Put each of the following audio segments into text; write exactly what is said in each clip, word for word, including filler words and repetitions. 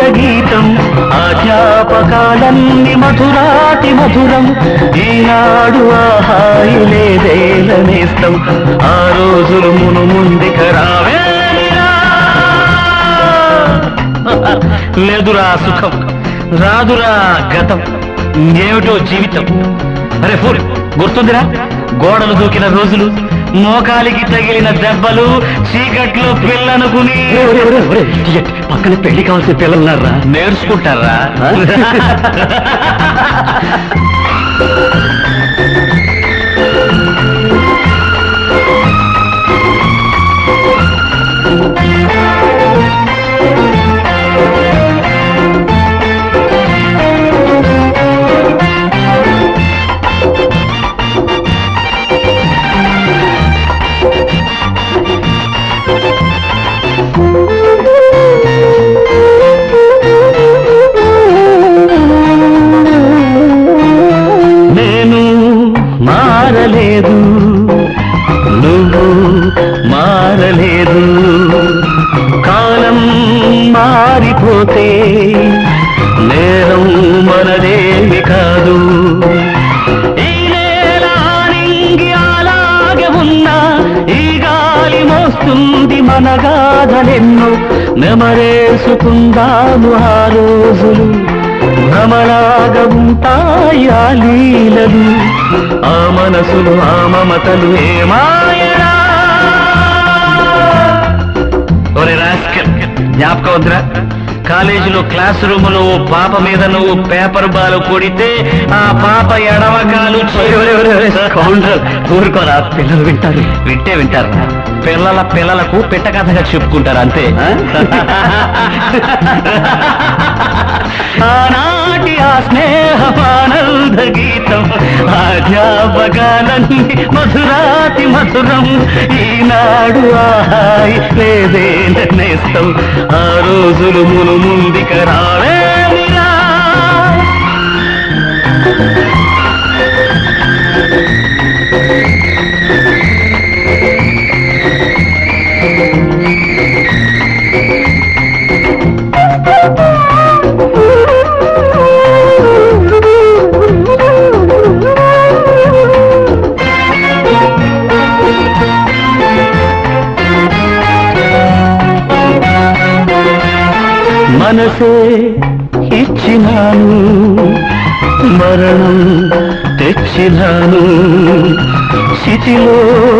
గీతం ఆ జ్ఞాపకాలన్నీ మధురాతి మధురం ఈనాడు ఆ హాయి లేదేలనేస్తం ఆ రోజులు మును ముందుక రావేరా లేదురా సుఖం రాదురా గతం ఏమిటో జీవితం అరే ఫూర్ గుర్తుందిరా గోడలు దూకిన రోజులు మోకాలికి తగిలిన దెబ్బలు చీకట్లో పిల్లనుకుని పక్కన పెళ్లి కావాల్సిన పిల్లలున్నారా నేర్చుకుంటారా మారలేదు నువ్వు మారలేదు కాలం మారిపోతే నేరం మనదేమి కాదు ఈ నేల నింగి అలాగే ఉన్నా ఈ గాలి మోస్తుంది మన గాథలెన్నో నెమరేసుకుందాము ఆ రోజులు భ్రమలాగా ఉంటాయి ఆ లీలలు ఆ మనసులు ఆ మమతలు ఏమాయరా ఒరే రాస్కల్ జ్ఞాపకం వద్దురా కాలేజీలో క్లాస్ రూమ్ లో ఓ పాప మీద నువ్వు పేపర్ బాలు కొడితే ఆ పాప ఎడవకాలు ఊరుకోరా పిల్లలు వింటారు వింటే వింటారు పిల్లల పిల్లలకు పిట్ట కథగా చెప్పుకుంటారు అంతే ఆనాటి ఆ స్నేహమానంద గీతం ఆ జ్ఞాపకాలన్నీ మధురాతి మధురం ఈనాడు ఆహాయి లేదే నేస్తం ఆ రోజులు మును ముందుక రావేమిరా మనసే ఇచ్చినాను మరణం తెచ్చినాను చితిలో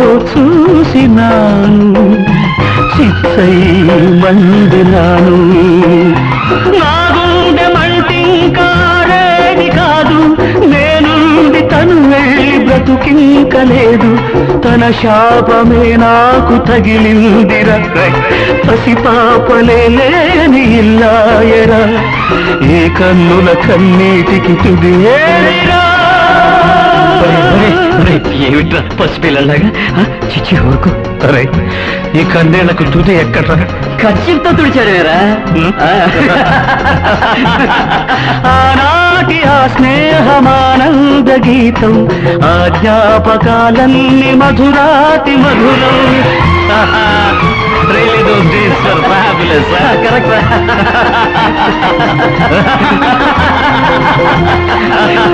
చూసినాను చిత్తై మండినాను నా గుండె మంటింకాడేది కాదు నేనుండి తను వెళ్ళి బ్రతుకింకలేదు తన శాపమే నాకు తగిలిందిరా పసిపాపలే లేని ఇల్లాయరా ఏ కన్నుల కన్నీటికి తుది ఏమిట్రా పసిపిల్లలాగా చిచ్చి ఊరుకో అరే ఈ కన్నేళ్లకు తుది ఎక్కడ్రా ఖర్చుతో తుడిచాడేరా ఆనాటి ఆ స్నేహమానంద గీతం ఆ జ్ఞాపకాలన్నీ మధురాతి మధురం Really those days were fabulous, huh? Correct,